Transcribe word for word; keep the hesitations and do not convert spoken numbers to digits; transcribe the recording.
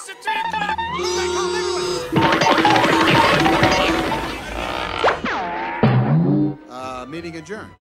It's at three o'clock. Stay calm, everyone. Uh, meeting adjourned.